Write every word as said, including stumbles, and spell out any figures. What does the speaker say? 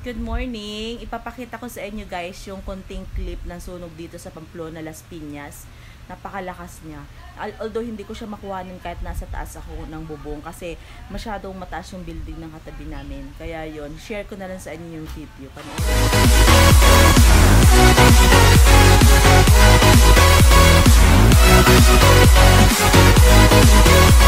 Good morning! Ipapakita ko sa inyo guys yung konting clip ng sunog dito sa Pamplona, Las Piñas. Napakalakas niya. Although hindi ko siya makuhanin kahit nasa taas ako ng bubong kasi masyadong mataas yung building ng katabi namin. Kaya yon, share ko na lang sa inyo yung video. Panoorin.